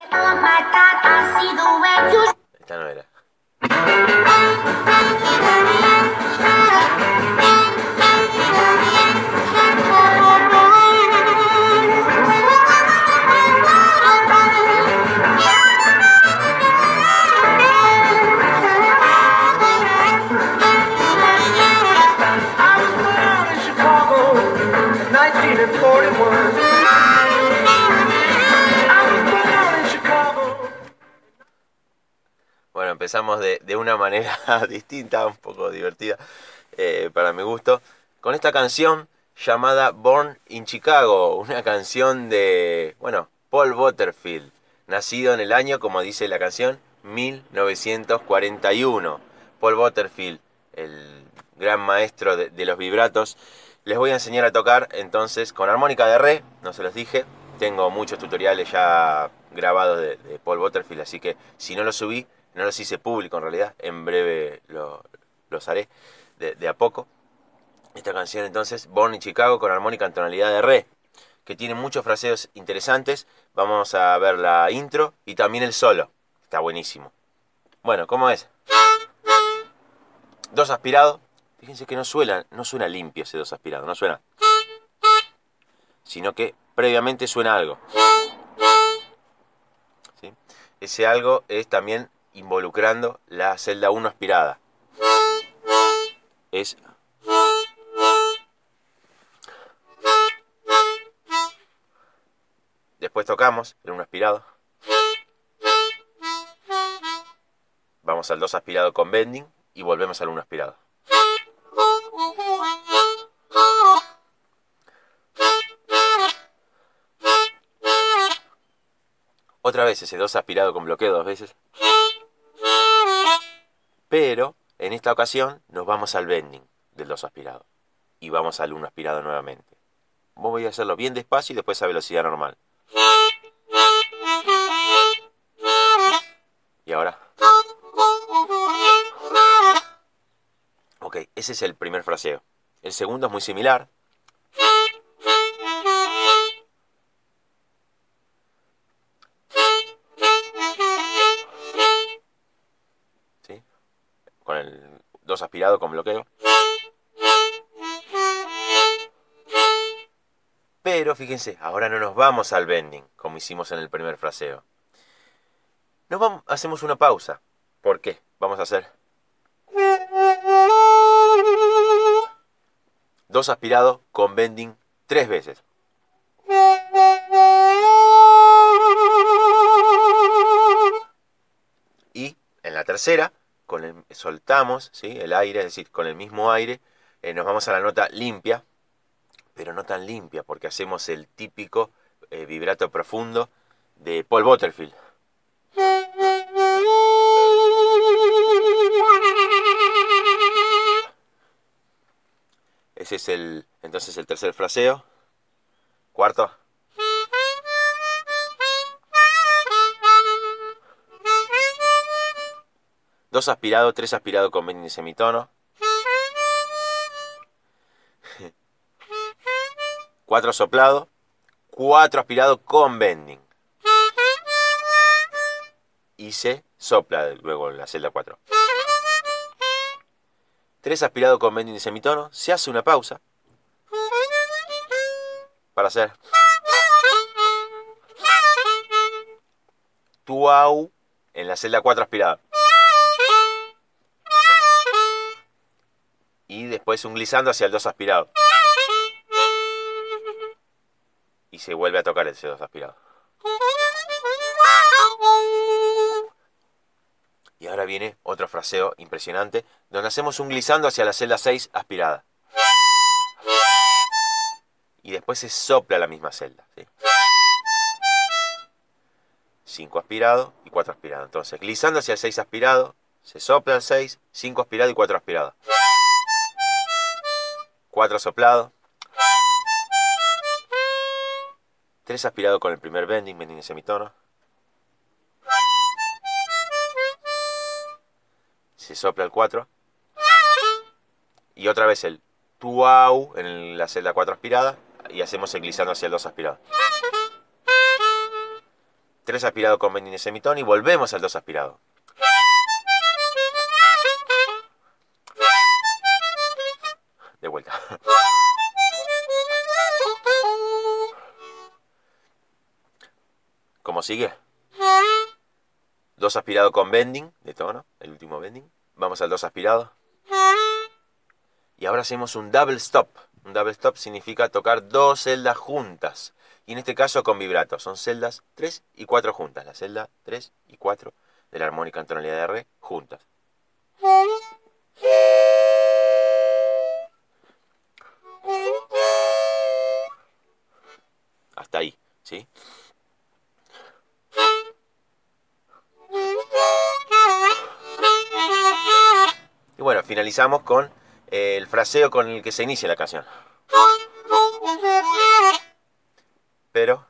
Esta no era. Bueno, empezamos de una manera distinta, un poco divertida, para mi gusto, con esta canción llamada Born in Chicago, una canción de, bueno, Paul Butterfield, nacido en el año, como dice la canción, 1941. Paul Butterfield, el gran maestro de los vibratos. Les voy a enseñar a tocar entonces con armónica de re, no se los dije. Tengo muchos tutoriales ya grabados de Paul Butterfield, así que si no los subí, no los hice público en realidad, en breve los haré de a poco. Esta canción entonces, Born in Chicago, con armónica en tonalidad de re, que tiene muchos fraseos interesantes. Vamos a ver la intro y también el solo, está buenísimo. Bueno, ¿cómo es? Dos aspirado. Fíjense que no suena limpio ese dos aspirado, no suena. Sino que previamente suena algo. ¿Sí? Ese algo es también involucrando la celda 1 aspirada. Es... Después tocamos el 1 aspirado. Vamos al 2 aspirado con bending y volvemos al 1 aspirado. Otra vez ese 2 aspirado con bloqueo 2 veces. Pero en esta ocasión nos vamos al bending del 2 aspirado. Y vamos al 1 aspirado nuevamente. Voy a hacerlo bien despacio y después a velocidad normal. Y ahora. Ok, ese es el primer fraseo. El segundo es muy similar. ¿Sí? Con el 2 aspirado con bloqueo. Pero fíjense, ahora no nos vamos al bending, como hicimos en el primer fraseo. Hacemos una pausa. ¿Por qué? Vamos a hacer 2 aspirado con bending 3 veces. Y en la tercera, soltamos, ¿sí?, el aire, es decir, con el mismo aire, nos vamos a la nota limpia, pero no tan limpia, porque hacemos el típico vibrato profundo de Paul Butterfield. Ese es entonces el tercer fraseo. Cuarto. Dos aspirado, 3 aspirado con bending y semitono. 4 soplado, 4 aspirado con bending. Y se sopla luego en la celda 4. 3 aspirado con bending y semitono. Se hace una pausa para hacer tuau en la celda 4 aspirado. Y después un glissando hacia el 2 aspirado. Y se vuelve a tocar ese 2 aspirado. Y ahora viene otro fraseo impresionante, donde hacemos un glissando hacia la celda 6 aspirada. Y después se sopla la misma celda, ¿sí? 5 aspirado y 4 aspirado. Entonces, glissando hacia el 6 aspirado, se sopla el 6, 5 aspirado y 4 aspirado. 4 soplado. 3 aspirado con el primer bending en semitono. Se sopla el 4. Y otra vez el tuau en la celda 4 aspirada. Y hacemos el glissando hacia el 2 aspirado. 3 aspirado con bending de semitono y volvemos al 2 aspirado. De vuelta. ¿Cómo sigue? 2 aspirado con bending de tono, el último bending. Vamos al 2 aspirado. Y ahora hacemos un double stop. Un double stop significa tocar 2 celdas juntas. Y en este caso con vibrato. Son celdas 3 y 4 juntas. La celda 3 y 4 de la armónica en tonalidad de re juntas. Hasta ahí, ¿sí? Y bueno, finalizamos con el fraseo con el que se inicia la canción. Pero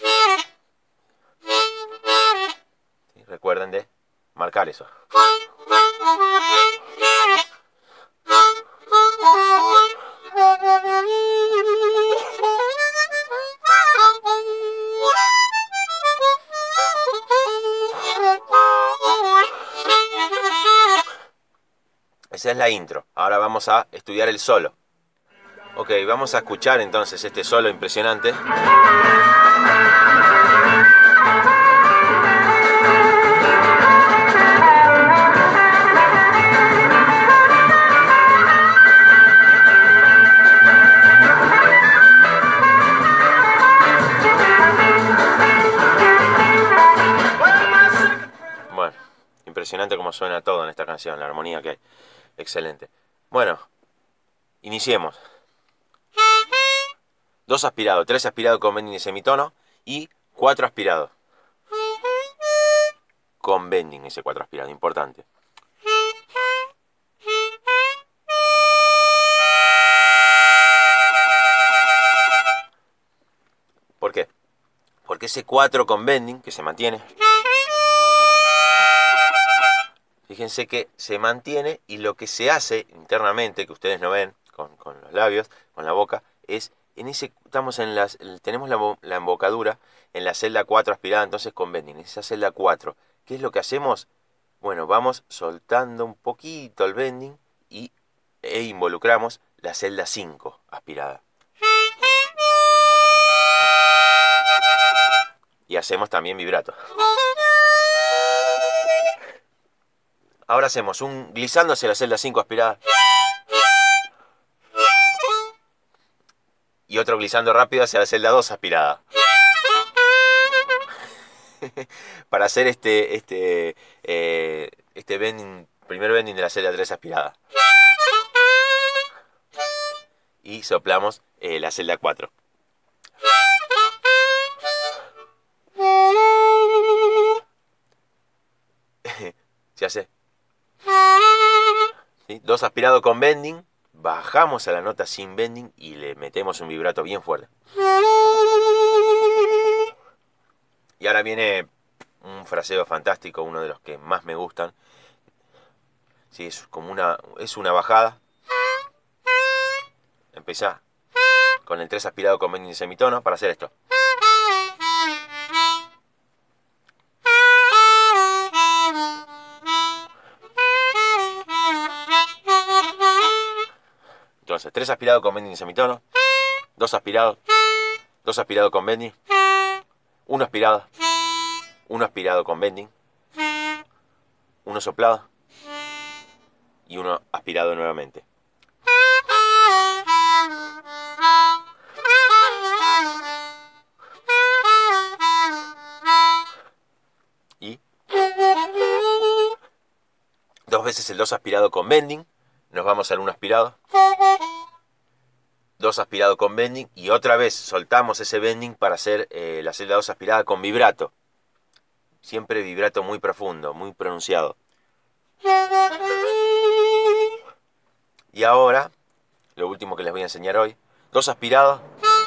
¿sí? Recuerden de marcar eso. Esa es la intro. Ahora vamos a estudiar el solo. Ok, vamos a escuchar entonces este solo impresionante. Bueno, impresionante como suena todo en esta canción, la armonía que hay. Excelente. Bueno, iniciemos. 2 aspirados, 3 aspirados con bending y semitono y 4 aspirados. Con bending ese 4 aspirado, importante. ¿Por qué? Porque ese 4 con bending, que se mantiene, fíjense que se mantiene y lo que se hace internamente, que ustedes no ven con los labios, con la boca, es en ese, tenemos la embocadura en la celda 4 aspirada, entonces con bending, en esa celda 4. ¿Qué es lo que hacemos? Bueno, vamos soltando un poquito el bending e involucramos la celda 5 aspirada. Y hacemos también vibrato. Ahora hacemos un glissando hacia la celda 5 aspirada. Y otro glissando rápido hacia la celda 2 aspirada. Para hacer este bending, primer bending de la celda 3 aspirada. Y soplamos la celda 4. ¿Se hace? ¿Sí? 2 aspirados con bending, bajamos a la nota sin bending y le metemos un vibrato bien fuerte. Y ahora viene un fraseo fantástico, uno de los que más me gustan. Sí, es como una bajada. Empezá con el 3 aspirado con bending y semitono para hacer esto. Entonces, 3 aspirados con bending y semitono, 2 aspirados, 2 aspirados con bending, 1 aspirado con bending, 1 soplado y 1 aspirado nuevamente. Y 2 veces el 2 aspirado con bending, nos vamos al 1 aspirado. 2 aspirado con bending y otra vez soltamos ese bending para hacer la celda 2 aspirada con vibrato. Siempre vibrato muy profundo, muy pronunciado. Y ahora, lo último que les voy a enseñar hoy, 2 aspirados,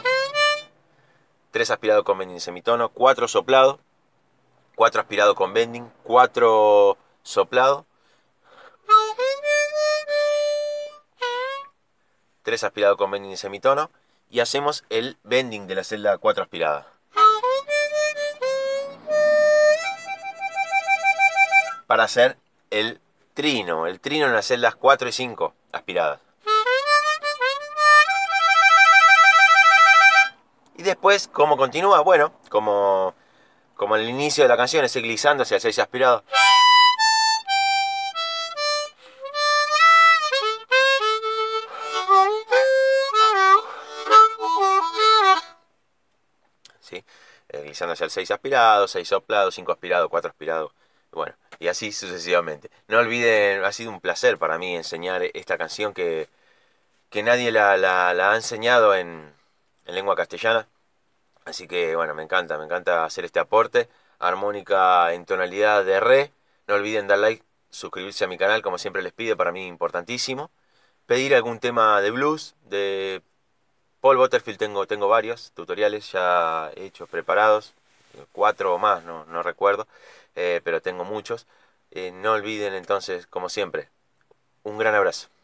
3 aspirado con bending semitono, 4 soplado, 4 aspirado con bending, 4 soplado, 3 aspirado con bending y semitono y hacemos el bending de la celda 4 aspirada. para hacer el trino en las celdas 4 y 5 aspiradas. Y después, ¿cómo continúa? Bueno, como en el inicio de la canción, ese glissando hacia el 6 aspirado. ¿Sí? Glissando hacia el 6 aspirado, 6 soplado, 5 aspirado, 4 aspirado. Bueno, y así sucesivamente. No olviden, ha sido un placer para mí enseñar esta canción que nadie la ha enseñado en lengua castellana. Así que bueno, me encanta hacer este aporte. Armónica en tonalidad de re. No olviden dar like, suscribirse a mi canal, como siempre les pido, para mí importantísimo. Pedir algún tema de blues, de Paul Butterfield, tengo varios tutoriales ya hechos, preparados. 4 o más, no recuerdo. Pero tengo muchos. No olviden entonces, como siempre, un gran abrazo.